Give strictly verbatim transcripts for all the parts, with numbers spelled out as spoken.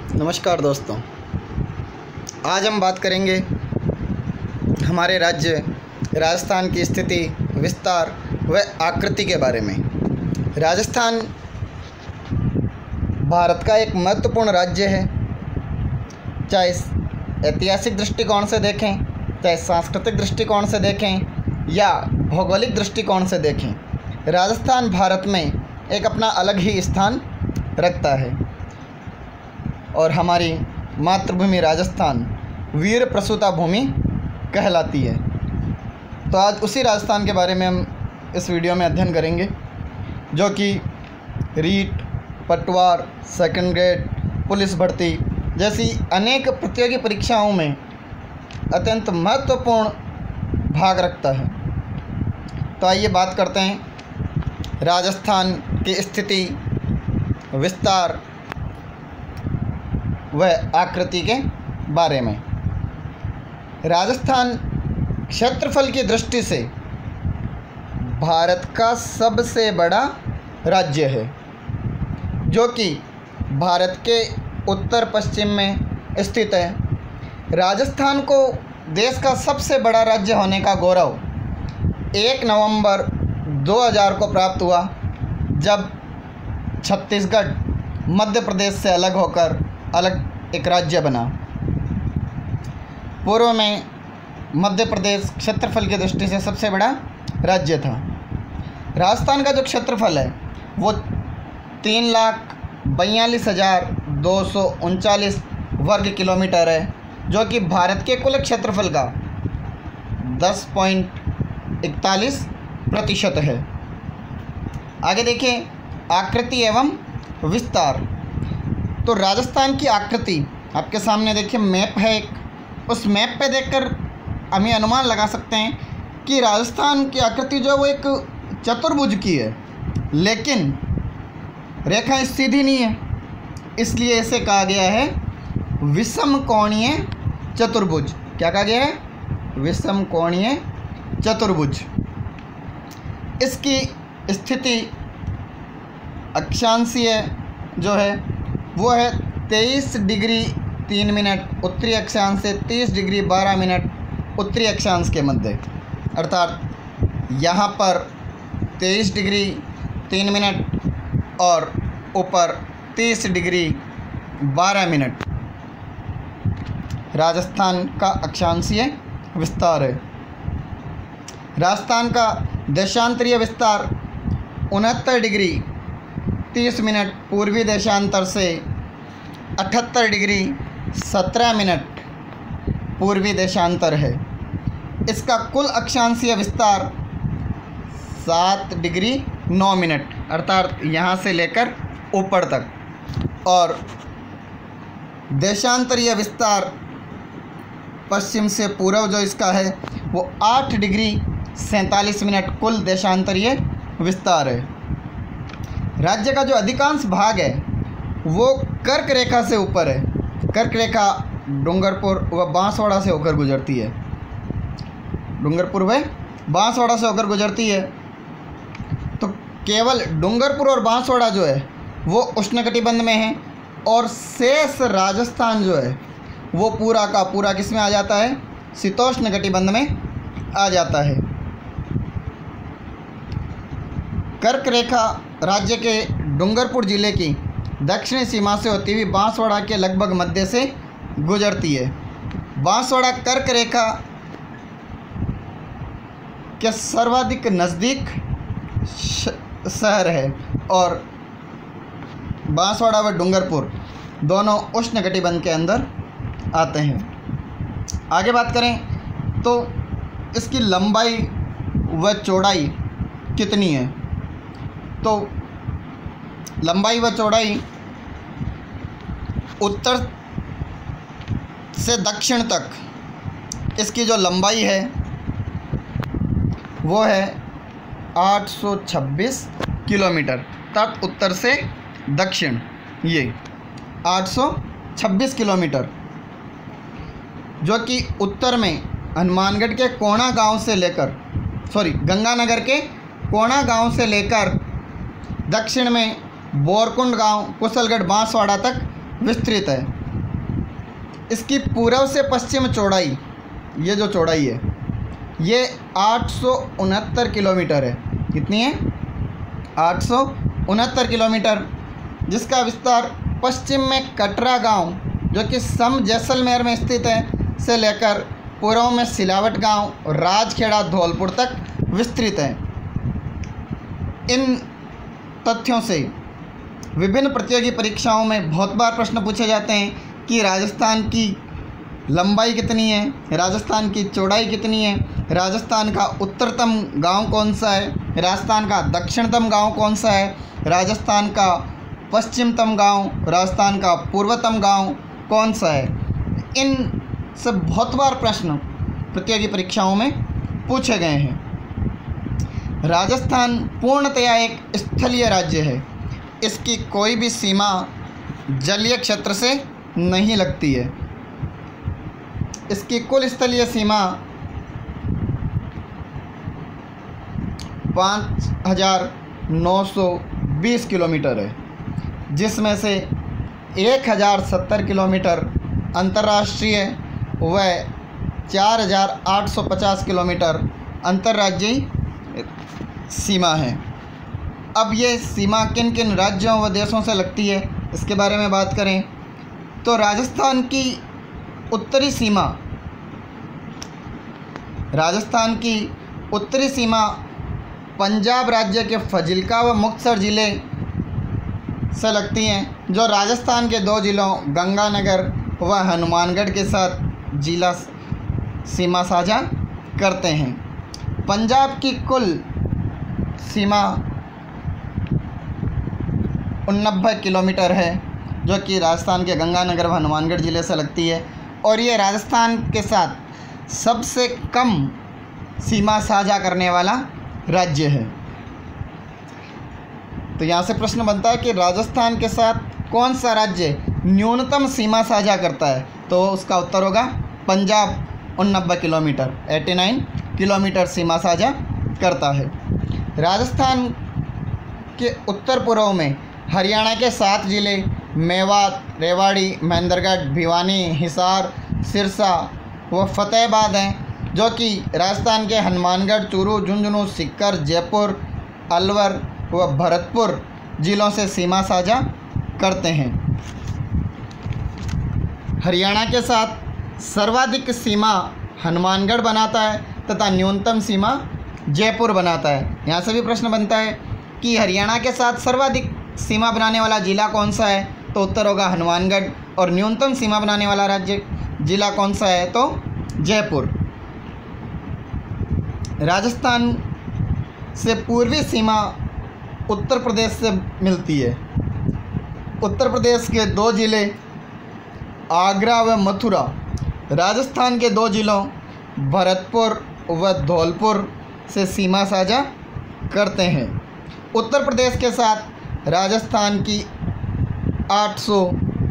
नमस्कार दोस्तों, आज हम बात करेंगे हमारे राज्य राजस्थान की स्थिति, विस्तार व आकृति के बारे में। राजस्थान भारत का एक महत्वपूर्ण राज्य है। चाहे ऐतिहासिक दृष्टिकोण से देखें, चाहे सांस्कृतिक दृष्टिकोण से देखें या भौगोलिक दृष्टिकोण से देखें, राजस्थान भारत में एक अपना अलग ही स्थान रखता है। और हमारी मातृभूमि राजस्थान वीर प्रसूता भूमि कहलाती है। तो आज उसी राजस्थान के बारे में हम इस वीडियो में अध्ययन करेंगे, जो कि रीट, पटवार, सेकंड ग्रेड, पुलिस भर्ती जैसी अनेक प्रतियोगी परीक्षाओं में अत्यंत महत्वपूर्ण भाग रखता है। तो आइए बात करते हैं राजस्थान की स्थिति, विस्तार वह आकृति के बारे में। राजस्थान क्षेत्रफल की दृष्टि से भारत का सबसे बड़ा राज्य है, जो कि भारत के उत्तर पश्चिम में स्थित है। राजस्थान को देश का सबसे बड़ा राज्य होने का गौरव एक नवंबर दो हज़ार को प्राप्त हुआ, जब छत्तीसगढ़ मध्य प्रदेश से अलग होकर अलग एक राज्य बना। पूर्व में मध्य प्रदेश क्षेत्रफल की दृष्टि से सबसे बड़ा राज्य था। राजस्थान का जो क्षेत्रफल है वो तीन लाख बयालीस हज़ार दो सौ उनचालीस वर्ग किलोमीटर है, जो कि भारत के कुल क्षेत्रफल का दस पॉइंट इकतालीस प्रतिशत है। आगे देखिए आकृति एवं विस्तार। तो राजस्थान की आकृति आपके सामने देखिए मैप है एक। उस मैप पे देखकर हम ये अनुमान लगा सकते हैं कि राजस्थान की आकृति जो है वो एक चतुर्भुज की है, लेकिन रेखाएं सीधी नहीं है, इसलिए इसे कहा गया है विषम कोणीय चतुर्भुज। क्या कहा गया है? विषम कोणीय चतुर्भुज। इसकी स्थिति अक्षांशीय जो है वो है तेईस डिग्री तीन मिनट उत्तरी अक्षांश से तीस डिग्री बारह मिनट उत्तरी अक्षांश के मध्य। अर्थात यहाँ पर तेईस डिग्री तीन मिनट और ऊपर तीस डिग्री बारह मिनट राजस्थान का अक्षांशीय विस्तार है। राजस्थान का देशांतरीय विस्तार उनहत्तर डिग्री तीस मिनट पूर्वी देशांतर से अठहत्तर डिग्री सत्रह मिनट पूर्वी देशांतर है। इसका कुल अक्षांशीय विस्तार सात डिग्री नौ मिनट, अर्थात यहाँ से लेकर ऊपर तक। और देशांतरीय विस्तार पश्चिम से पूर्व जो इसका है वो आठ डिग्री सैंतालीस मिनट कुल देशांतरीय विस्तार है। राज्य का जो अधिकांश भाग है वो कर्क रेखा से ऊपर है। कर्क रेखा डूंगरपुर व बांसवाड़ा से होकर गुजरती है। डूंगरपुर व बांसवाड़ा से होकर गुजरती है। तो केवल डूंगरपुर और बांसवाड़ा जो है वो उष्णकटिबंध में है, और शेष राजस्थान जो है वो पूरा का पूरा किस में आ जाता है? शीतोष्ण कटिबंध में आ जाता है। कर्क रेखा राज्य के डूंगरपुर जिले की दक्षिणी सीमा से होती हुई बांसवाड़ा के लगभग मध्य से गुजरती है। बांसवाड़ा कर्क रेखा के सर्वाधिक नज़दीक शहर है, और बांसवाड़ा व डूंगरपुर दोनों उष्णकटिबंध के अंदर आते हैं। आगे बात करें तो इसकी लंबाई व चौड़ाई कितनी है? तो लंबाई व चौड़ाई उत्तर से दक्षिण तक इसकी जो लंबाई है वो है आठ सौ छब्बीस किलोमीटर। तट उत्तर से दक्षिण ये आठ सौ छब्बीस किलोमीटर, जो कि उत्तर में हनुमानगढ़ के कोणा गांव से लेकर सॉरी गंगानगर के कोणा गांव से लेकर दक्षिण में बोरकुंड गांव, कुशलगढ़, बांसवाड़ा तक विस्तृत है। इसकी पूर्व से पश्चिम चौड़ाई, ये जो चौड़ाई है ये आठ सौ उनहत्तर किलोमीटर है। कितनी है? आठ सौ उनहत्तर किलोमीटर, जिसका विस्तार पश्चिम में कटरा गांव जो कि सम जैसलमेर में स्थित है से लेकर पूर्व में सिलावट गांव और राजखेड़ा धौलपुर तक विस्तृत है। इन तथ्यों से विभिन्न प्रतियोगी परीक्षाओं में बहुत बार प्रश्न पूछे जाते हैं कि राजस्थान की लंबाई कितनी है, राजस्थान की चौड़ाई कितनी है, राजस्थान का उत्तरतम गांव कौन सा है, राजस्थान का दक्षिणतम गांव कौन सा है, राजस्थान का पश्चिमतम गांव, राजस्थान का पूर्वतम गांव कौन सा है। इन सब बहुत बार प्रश्न प्रतियोगी परीक्षाओं में पूछे गए हैं। राजस्थान पूर्णतया एक स्थलीय राज्य है। इसकी कोई भी सीमा जलीय क्षेत्र से नहीं लगती है। इसकी कुल स्थलीय सीमा पाँच हजार नौ सौ बीस किलोमीटर है, जिसमें से एक हज़ार सत्तर किलोमीटर अंतर्राष्ट्रीय व चार हज़ार आठ सौ पचास किलोमीटर अंतर्राज्यीय सीमा है। अब ये सीमा किन किन राज्यों व देशों से लगती है, इसके बारे में बात करें तो राजस्थान की उत्तरी सीमा राजस्थान की उत्तरी सीमा पंजाब राज्य के फजिल्का व मुक्तसर ज़िले से लगती हैं, जो राजस्थान के दो ज़िलों गंगानगर व हनुमानगढ़ के साथ जिला सीमा साझा करते हैं। पंजाब की कुल सीमा उननब्बे किलोमीटर है, जो कि राजस्थान के गंगानगर व हनुमानगढ़ ज़िले से लगती है, और ये राजस्थान के साथ सबसे कम सीमा साझा करने वाला राज्य है। तो यहाँ से प्रश्न बनता है कि राजस्थान के साथ कौन सा राज्य न्यूनतम सीमा साझा करता है, तो उसका उत्तर होगा पंजाब उननब्बे किलोमीटर नवासी किलोमीटर सीमा साझा करता है। राजस्थान के उत्तर पूर्व में हरियाणा के सात ज़िले मेवात, रेवाड़ी, महेंद्रगढ़, भिवानी, हिसार, सिरसा व फतेहाबाद हैं, जो कि राजस्थान के हनुमानगढ़, चूरू, झुंझुनू, सीकर, जयपुर, अलवर व भरतपुर ज़िलों से सीमा साझा करते हैं। हरियाणा के साथ सर्वाधिक सीमा हनुमानगढ़ बनाता है तथा न्यूनतम सीमा जयपुर बनाता है। यहाँ से भी प्रश्न बनता है कि हरियाणा के साथ सर्वाधिक सीमा बनाने वाला ज़िला कौन सा है, तो उत्तर होगा हनुमानगढ़, और न्यूनतम सीमा बनाने वाला राज्य ज़िला कौन सा है, तो जयपुर। राजस्थान से पूर्वी सीमा उत्तर प्रदेश से मिलती है। उत्तर प्रदेश के दो ज़िले आगरा व मथुरा राजस्थान के दो ज़िलों भरतपुर व धौलपुर से सीमा साझा करते हैं। उत्तर प्रदेश के साथ राजस्थान की आठ सौ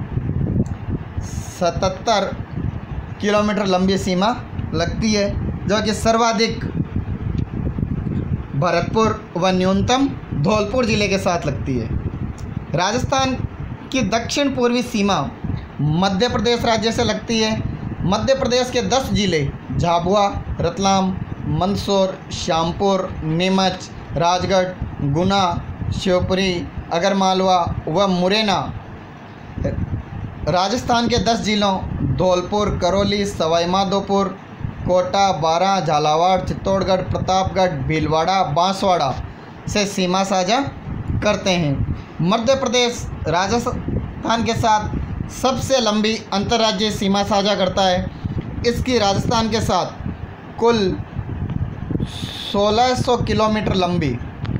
सतहत्तर किलोमीटर लंबी सीमा लगती है, जो कि सर्वाधिक भरतपुर व न्यूनतम धौलपुर ज़िले के साथ लगती है। राजस्थान की दक्षिण पूर्वी सीमा मध्य प्रदेश राज्य से लगती है। मध्य प्रदेश के दस ज़िले झाबुआ, रतलाम, मंदसौर, श्यामपुर, नीमच, राजगढ़, गुना, शिवपुरी, अगरमालवा व मुरैना राजस्थान के दस ज़िलों धौलपुर, करौली, सवाई माधोपुर, कोटा, बारां, झालावाड़, चित्तौड़गढ़, प्रतापगढ़, भीलवाड़ा, बांसवाड़ा से सीमा साझा करते हैं। मध्य प्रदेश राजस्थान के साथ सबसे लंबी अंतर्राज्यीय सीमा साझा करता है। इसकी राजस्थान के साथ कुल सोलह सौ किलोमीटर लंबी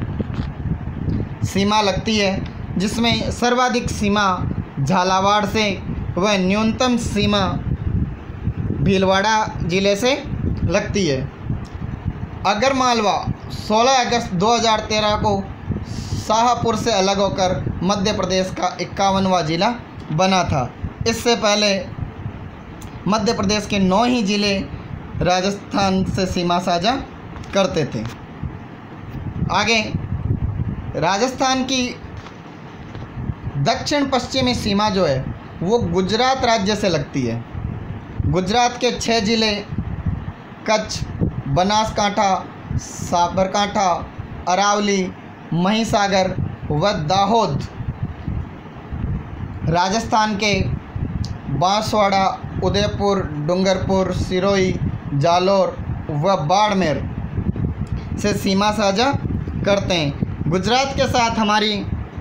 सीमा लगती है, जिसमें सर्वाधिक सीमा झालावाड़ से व न्यूनतम सीमा भीलवाड़ा ज़िले से लगती है। अगरमालवा सोलह अगस्त दो हज़ार तेरह को शाहपुर से अलग होकर मध्य प्रदेश का इक्यावनवां ज़िला बना था। इससे पहले मध्य प्रदेश के नौ ही ज़िले राजस्थान से सीमा साझा करते थे। आगे राजस्थान की दक्षिण पश्चिमी सीमा जो है वो गुजरात राज्य से लगती है। गुजरात के छः ज़िले कच्छ, बनासकांठा, साबरकांठा, अरावली, महिसागर व दाहोद। राजस्थान के बांसवाड़ा, उदयपुर, डूंगरपुर, सिरोही, जालोर व बाड़मेर से सीमा साझा करते हैं। गुजरात के साथ हमारी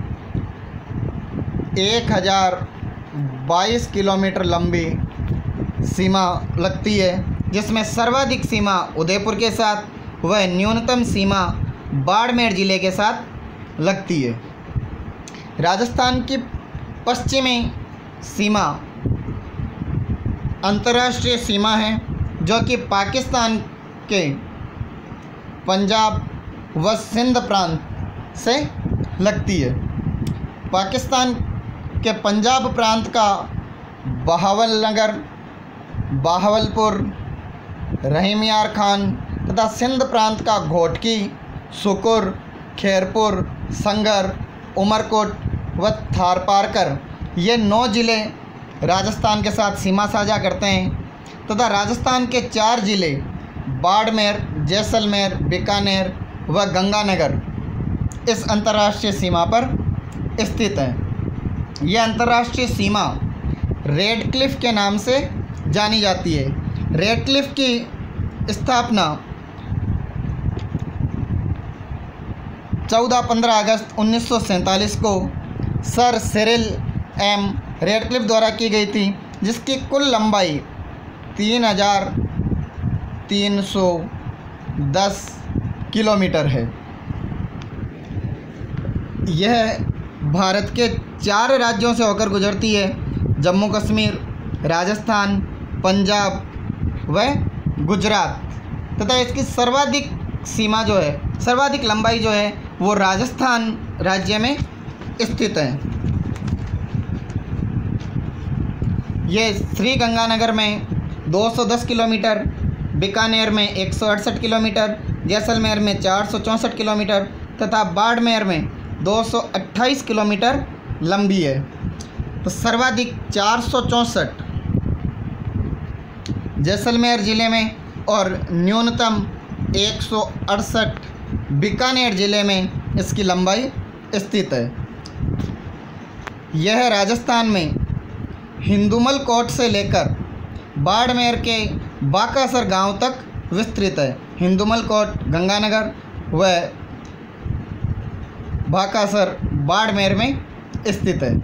एक हज़ार बाईस किलोमीटर लंबी सीमा लगती है, जिसमें सर्वाधिक सीमा उदयपुर के साथ व न्यूनतम सीमा बाड़मेर ज़िले के साथ लगती है। राजस्थान की पश्चिमी सीमा अंतर्राष्ट्रीय सीमा है, जो कि पाकिस्तान के पंजाब व सिंध प्रांत से लगती है। पाकिस्तान के पंजाब प्रांत का बहावलनगर, बहावलपुर, रहीम यार खान तथा सिंध प्रांत का घोटकी, सुकुर, खैरपुर, संगर, उमरकोट व थारपारकर ये नौ ज़िले राजस्थान के साथ सीमा साझा करते हैं तथा राजस्थान के चार ज़िले बाड़मेर, जैसलमेर, बीकानेर व गंगानगर इस अंतर्राष्ट्रीय सीमा पर स्थित हैं। यह अंतर्राष्ट्रीय सीमा रेड क्लिफ के नाम से जानी जाती है। रेड क्लिफ की स्थापना चौदह पंद्रह अगस्त उन्नीस सौ सैंतालीस को सर सिरिल एम रेडक्लिफ द्वारा की गई थी, जिसकी कुल लंबाई तीन हज़ार तीन सौ दस किलोमीटर है। यह भारत के चार राज्यों से होकर गुजरती है, जम्मू कश्मीर, राजस्थान, पंजाब व गुजरात तथा इसकी सर्वाधिक सीमा जो है, सर्वाधिक लंबाई जो है वो राजस्थान राज्य में स्थित है। ये श्री गंगानगर में दो सौ दस किलोमीटर, बीकानेर में एक सौ अड़सठ किलोमीटर, जैसलमेर में चार सौ चौंसठ किलोमीटर तथा बाड़मेर में दो सौ अट्ठाईस किलोमीटर लंबी है। तो सर्वाधिक चार सौ चौंसठ जैसलमेर ज़िले में और न्यूनतम एक सौ अड़सठ बीकानेर ज़िले में इसकी लंबाई स्थित है। यह राजस्थान में हिंदुमल कोट से लेकर बाड़मेर के बाकासर गांव तक विस्तृत है। हिंदुमल कोट गंगानगर व बाकासर बाड़मेर में स्थित है।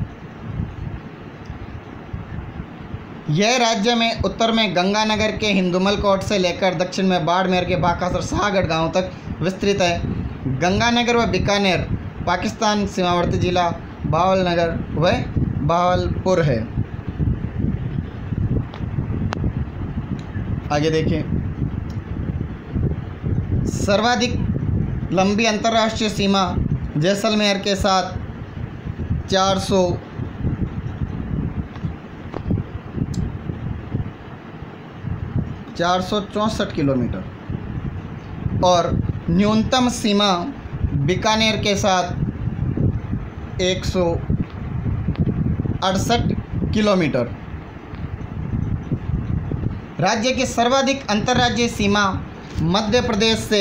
यह राज्य में उत्तर में गंगानगर के हिंदुमल कोट से लेकर दक्षिण में बाड़मेर के बाकासर शाहगढ़ गांव तक विस्तृत है। गंगानगर व बीकानेर पाकिस्तान सीमावर्ती जिला बहावलनगर व बहावलपुर है। आगे देखें, सर्वाधिक लंबी अंतर्राष्ट्रीय सीमा जैसलमेर के साथ चार सौ चार सौ चौंसठ किलोमीटर और न्यूनतम सीमा बीकानेर के साथ एक सौ अड़सठ किलोमीटर। राज्य की सर्वाधिक अंतर्राज्यीय सीमा मध्य प्रदेश से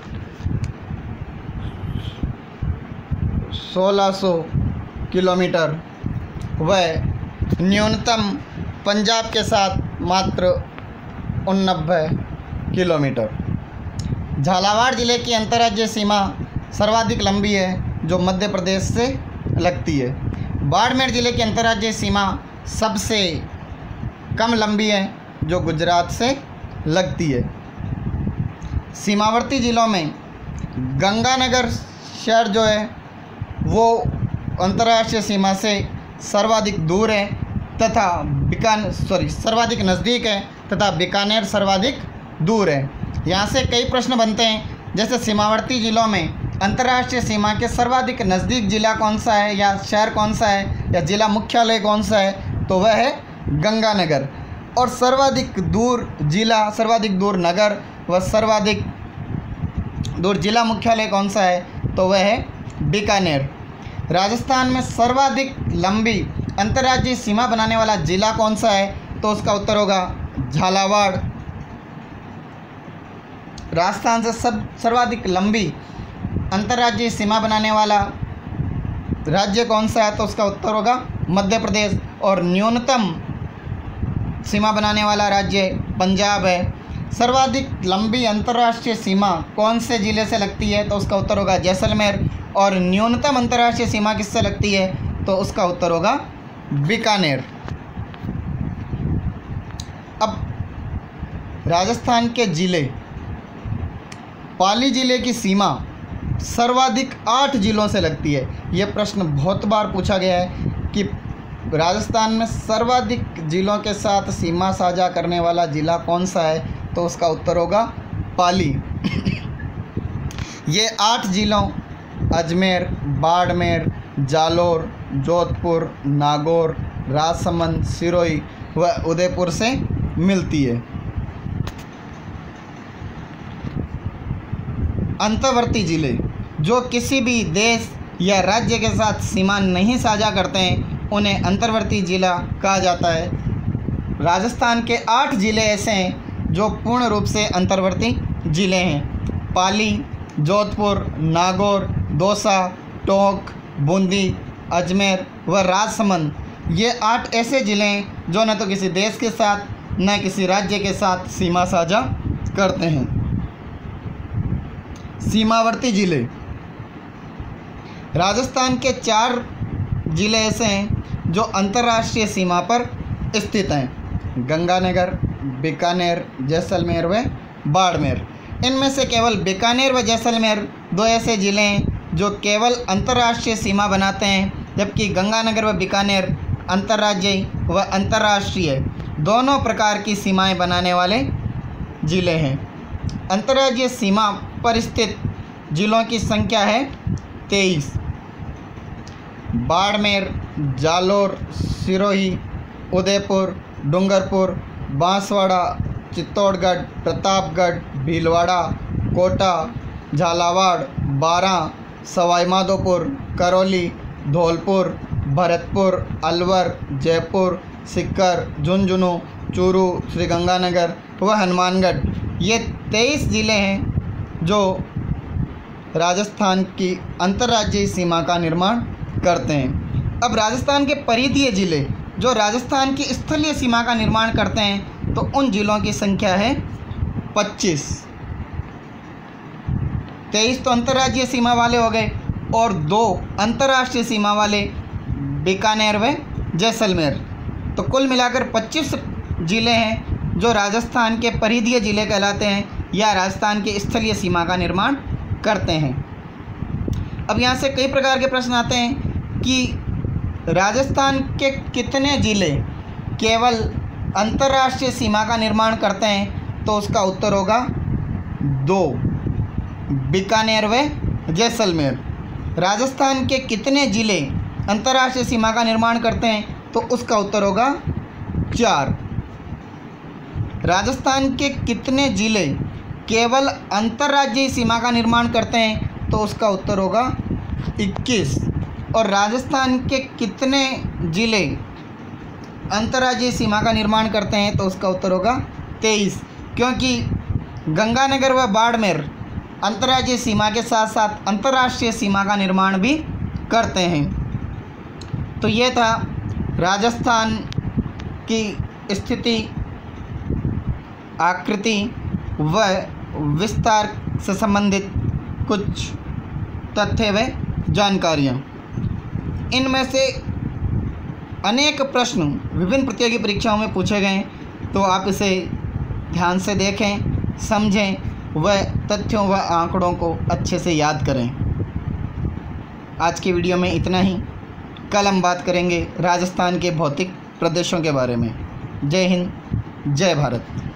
सोलह सौ किलोमीटर व न्यूनतम पंजाब के साथ मात्र उननब्बे किलोमीटर। झालावाड़ ज़िले की अंतर्राज्यीय सीमा सर्वाधिक लंबी है, जो मध्य प्रदेश से लगती है। बाड़मेर ज़िले की अंतर्राज्यीय सीमा सबसे कम लंबी है, जो गुजरात से लगती है। सीमावर्ती ज़िलों में गंगानगर शहर जो है वो अंतर्राष्ट्रीय सीमा से सर्वाधिक दूर है तथा बीकान सॉरी सर्वाधिक नज़दीक है तथा बीकानेर सर्वाधिक दूर है। यहाँ से कई प्रश्न बनते हैं, जैसे सीमावर्ती ज़िलों में अंतर्राष्ट्रीय सीमा के सर्वाधिक नज़दीक ज़िला कौन सा है या शहर कौन सा है या ज़िला मुख्यालय कौन सा है, तो वह है गंगानगर। और सर्वाधिक दूर ज़िला, सर्वाधिक दूर नगर व सर्वाधिक दूर ज़िला मुख्यालय कौन सा है, तो वह है बीकानेर। राजस्थान में सर्वाधिक लंबी अंतर्राज्यीय सीमा बनाने वाला ज़िला कौन सा है, तो उसका उत्तर होगा झालावाड़। राजस्थान से सब सर्वाधिक लंबी अंतर्राज्यीय सीमा बनाने वाला राज्य कौन सा है? तो उसका उत्तर होगा मध्य प्रदेश। और न्यूनतम सीमा बनाने वाला राज्य पंजाब है। सर्वाधिक लंबी अंतर्राष्ट्रीय सीमा कौन से ज़िले से लगती है? तो उसका उत्तर होगा जैसलमेर। और न्यूनतम अंतर्राष्ट्रीय सीमा किससे लगती है? तो उसका उत्तर होगा बीकानेर। अब राजस्थान के ज़िले, पाली ज़िले की सीमा सर्वाधिक आठ ज़िलों से लगती है। यह प्रश्न बहुत बार पूछा गया है कि राजस्थान में सर्वाधिक ज़िलों के साथ सीमा साझा करने वाला ज़िला कौन सा है? तो उसका उत्तर होगा पाली। ये आठ ज़िलों अजमेर, बाड़मेर, जालोर, जोधपुर, नागौर, राजसमंद, सिरोही व उदयपुर से मिलती है। अंतर्वर्ती ज़िले जो किसी भी देश या राज्य के साथ सीमा नहीं साझा करते हैं उन्हें अंतर्वर्ती ज़िला कहा जाता है। राजस्थान के आठ ज़िले ऐसे हैं जो पूर्ण रूप से अंतर्वर्ती ज़िले हैं। पाली, जोधपुर, नागौर, दौसा, टोंक, बूंदी, अजमेर व राजसमंद। ये आठ ऐसे ज़िले हैं जो न तो किसी देश के साथ न किसी राज्य के साथ सीमा साझा करते हैं। सीमावर्ती ज़िले, राजस्थान के चार ज़िले ऐसे हैं जो अंतर्राष्ट्रीय सीमा पर स्थित हैं: गंगानगर, बीकानेर, जैसलमेर व बाड़मेर। इनमें से केवल बीकानेर व जैसलमेर दो ऐसे ज़िले हैं जो केवल अंतर्राष्ट्रीय सीमा बनाते हैं, जबकि गंगानगर व बीकानेर अंतर्राज्यीय व अंतर्राष्ट्रीय दोनों प्रकार की सीमाएं बनाने वाले ज़िले हैं। अंतर्राज्यीय सीमा पर स्थित ज़िलों की संख्या है तेईस। बाड़मेर, जालोर, सिरोही, उदयपुर, डूंगरपुर, बांसवाड़ा, चित्तौड़गढ़, प्रतापगढ़, भीलवाड़ा, कोटा, झालावाड़, बारां, सवाई माधोपुर, करौली, धौलपुर, भरतपुर, अलवर, जयपुर, सीकर, झुंझुनू, चूरू, श्रीगंगानगर व हनुमानगढ़। ये तेईस ज़िले हैं जो राजस्थान की अंतर्राज्यीय सीमा का निर्माण करते हैं। अब राजस्थान के परिधीय ज़िले जो राजस्थान की स्थलीय सीमा का निर्माण करते हैं तो उन ज़िलों की संख्या है पच्चीस। तेईस तो अंतर्राज्यीय सीमा वाले हो गए और दो अंतर्राष्ट्रीय सीमा वाले बीकानेर व जैसलमेर। तो कुल मिलाकर पच्चीस ज़िले हैं जो राजस्थान के परिधीय ज़िले कहलाते हैं या राजस्थान की स्थलीय सीमा का निर्माण करते हैं। अब यहाँ से कई प्रकार के प्रश्न आते हैं कि राजस्थान के कितने ज़िले केवल अंतर्राष्ट्रीय सीमा का निर्माण करते हैं? तो उसका उत्तर होगा दो, बीकानेर व जैसलमेर। राजस्थान के कितने ज़िले अंतर्राष्ट्रीय सीमा का निर्माण करते हैं? तो उसका उत्तर होगा चार। राजस्थान के कितने ज़िले केवल अंतर्राज्यीय सीमा का निर्माण करते हैं? तो उसका उत्तर होगा इक्कीस। और राजस्थान के कितने ज़िले अंतर्राज्यीय सीमा का निर्माण करते हैं? तो उसका उत्तर होगा तेईस, क्योंकि गंगानगर व बाड़मेर अंतर्राज्यीय सीमा के साथ साथ अंतर्राष्ट्रीय सीमा का निर्माण भी करते हैं। तो ये था राजस्थान की स्थिति, आकृति व विस्तार से संबंधित कुछ तथ्य व जानकारियाँ। इनमें से अनेक प्रश्न विभिन्न प्रतियोगी परीक्षाओं में पूछे गए, तो आप इसे ध्यान से देखें, समझें व तथ्यों व आंकड़ों को अच्छे से याद करें। आज की वीडियो में इतना ही। कल हम बात करेंगे राजस्थान के भौतिक प्रदेशों के बारे में। जय हिंद, जय भारत।